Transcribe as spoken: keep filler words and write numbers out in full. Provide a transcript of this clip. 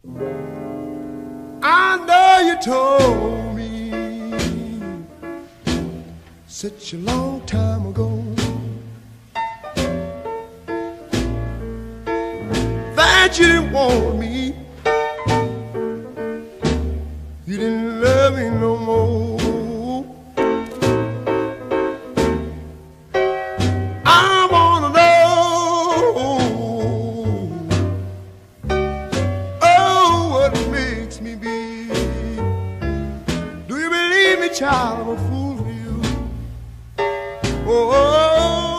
I know you told me such a long time ago that you didn't want me, you didn't love me no more. I wanna know, oh, what makes me be. Do you believe me, child, I'm a fool for you? Oh, oh, oh.